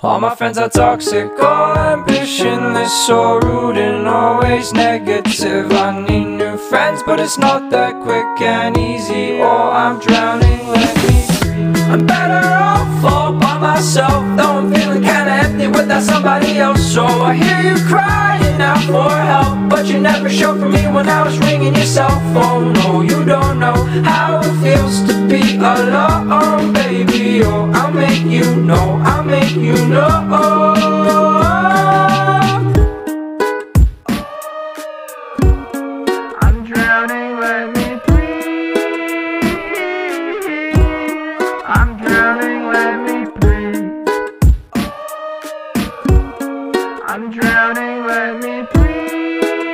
All my friends are toxic, all ambitionless, so rude and always negative. I need new friends, but it's not that quick and easy, or I'm drowning, let me breathe. I'm better off all by myself, though I'm feeling kinda empty without somebody else. So I hear you crying out for help, but you never showed for me when I was ringing your cell phone. No, you don't know how it feels to be alone, baby. Oh, I'll make you know, I'll make you know. I'm drowning, let me